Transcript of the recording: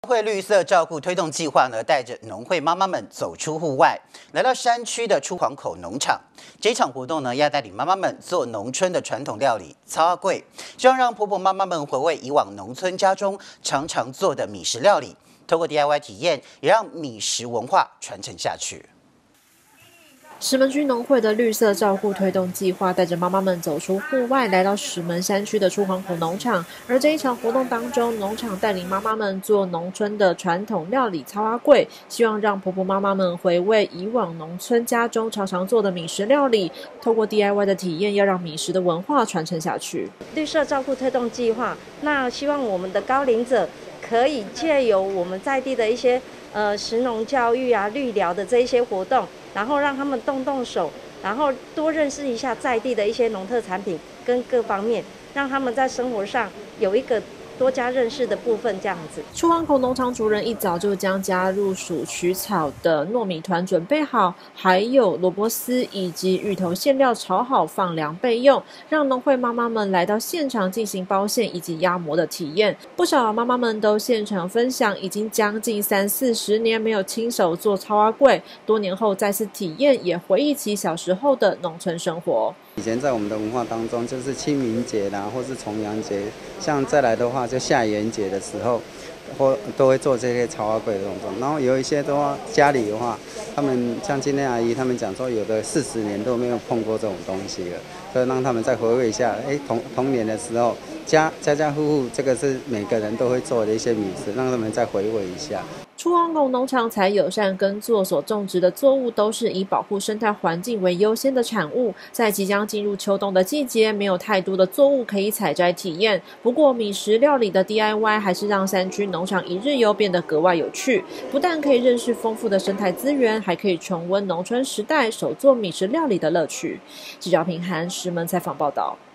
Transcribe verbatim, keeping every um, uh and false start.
会绿色照顾推动计划呢，带着农会妈妈们走出户外，来到山区的出黄口农场。这场活动呢，要带领妈妈们做农村的传统料理草仔粿，希望让婆婆妈妈们回味以往农村家中常常做的米食料理，透过 D I Y 体验，也让米食文化传承下去。 石门区农会的绿色照顾推动计划，带着妈妈们走出户外，来到石门山区的出黄口农场。而这一场活动当中，农场带领妈妈们做农村的传统料理草仔粿，希望让婆婆妈妈们回味以往农村家中常常做的米食料理。透过 D I Y 的体验，要让米食的文化传承下去。 绿色照顾推动计划，那希望我们的高龄者可以借由我们在地的一些呃食农教育啊、绿疗的这一些活动，然后让他们动动手，然后多认识一下在地的一些农特产品跟各方面，让他们在生活上有一个多加认识的部分，这样子。 出黄口农场主人一早就将加入鼠曲草的糯米团准备好，还有萝卜丝以及芋头馅料炒好放凉备用，让农会妈妈们来到现场进行包馅以及压模的体验。不少妈妈们都现场分享，已经将近三四十年没有亲手做草仔粿，多年后再次体验，也回忆起小时候的农村生活。 以前在我们的文化当中，就是清明节啦，或是重阳节，像再来的话，就下元节的时候，或都会做这些草仔粿的动作。然后有一些的话，家里的话，他们像今天阿姨他们讲说，有的四十年都没有碰过这种东西了，所以让他们再回味一下。哎，童童年的时候，家家家户户这个是每个人都会做的一些米食，让他们再回味一下。 出黄口农场采友善耕作，所种植的作物都是以保护生态环境为优先的产物。在即将进入秋冬的季节，没有太多的作物可以采摘体验。不过，米食料理的 D I Y 还是让山区农场一日游变得格外有趣。不但可以认识丰富的生态资源，还可以重温农村时代手做米食料理的乐趣。记者平涵石门采访报道。